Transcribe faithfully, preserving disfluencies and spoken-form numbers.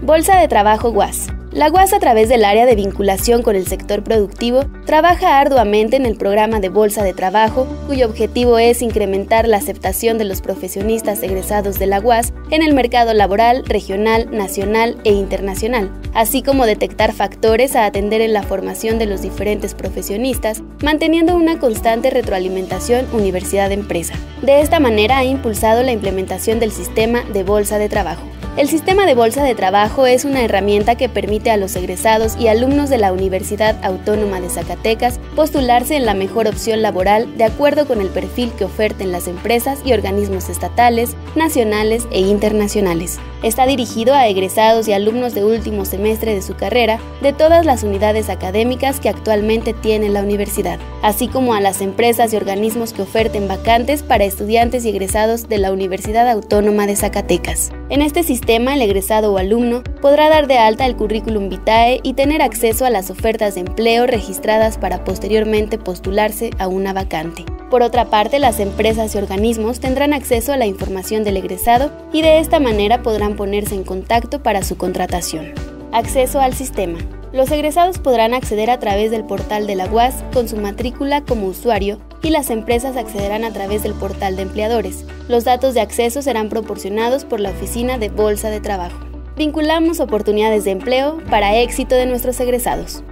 Bolsa de Trabajo U A S. La U A S, a través del área de vinculación con el sector productivo, trabaja arduamente en el programa de Bolsa de Trabajo, cuyo objetivo es incrementar la aceptación de los profesionistas egresados de la U A S en el mercado laboral, regional, nacional e internacional, así como detectar factores a atender en la formación de los diferentes profesionistas, manteniendo una constante retroalimentación universidad-empresa. De esta manera ha impulsado la implementación del sistema de Bolsa de Trabajo. El sistema de Bolsa de Trabajo es una herramienta que permite a los egresados y alumnos de la Universidad Autónoma de Zacatecas postularse en la mejor opción laboral de acuerdo con el perfil que oferten las empresas y organismos estatales, nacionales e internacionales. Está dirigido a egresados y alumnos de último semestre de su carrera de todas las unidades académicas que actualmente tiene la universidad, así como a las empresas y organismos que oferten vacantes para estudiantes y egresados de la Universidad Autónoma de Zacatecas. En este sistema, el egresado o alumno podrá dar de alta el currículum vitae y tener acceso a las ofertas de empleo registradas para posteriormente postularse a una vacante. Por otra parte, las empresas y organismos tendrán acceso a la información del egresado y de esta manera podrán ponerse en contacto para su contratación. Acceso al sistema. Los egresados podrán acceder a través del portal de la U A S con su matrícula como usuario y las empresas accederán a través del portal de empleadores. Los datos de acceso serán proporcionados por la Oficina de Bolsa de Trabajo. Vinculamos oportunidades de empleo para éxito de nuestros egresados.